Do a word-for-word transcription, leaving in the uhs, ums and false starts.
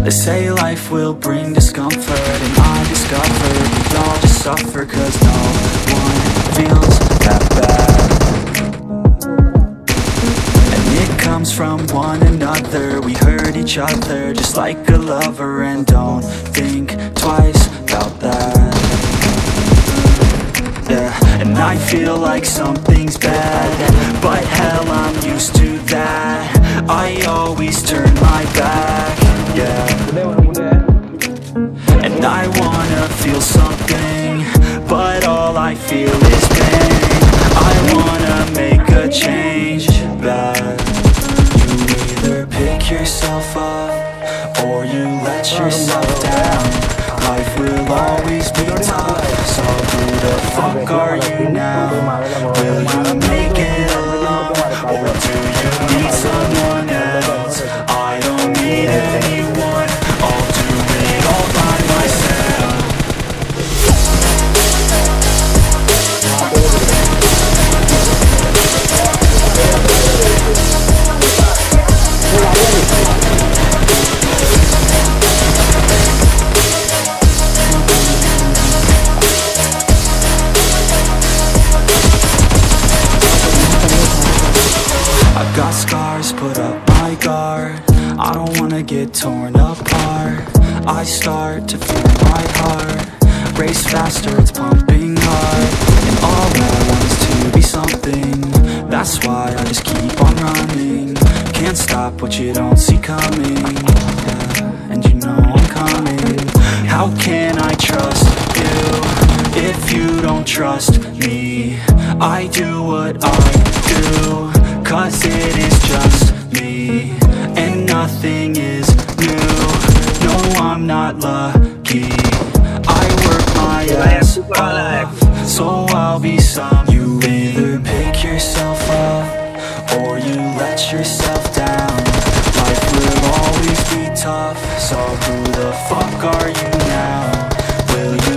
They say life will bring discomfort, and I discovered we all just suffer, cause no one feels that bad. And it comes from one another, we hurt each other just like a lover, and don't think twice about that. Yeah, and I feel like something's bad, but hell, I'm used to that. I always turn my back, yeah. And I wanna feel something, but all I feel is pain. I wanna make a change, but you either pick yourself up, or you let yourself down. Life will always be tough, so who the fuck are you now? Will you make it alone, or do you need someone else? I don't need anyone, I'll do it all by myself. I've got scars, put up my guard. I don't wanna get torn apart. I start to feel my heart race faster, it's pumping hard. And all I want is to be something, that's why I just keep on running. Can't stop what you don't see coming, yeah, and you know I'm coming. How can I trust you if you don't trust me? I do what I do, cause it is just me, and nothing is new. No, I'm not lucky, I work my ass off, so I'll be some. You either pick yourself up, or you let yourself down. Life will always be tough, so who the fuck are you now? Will you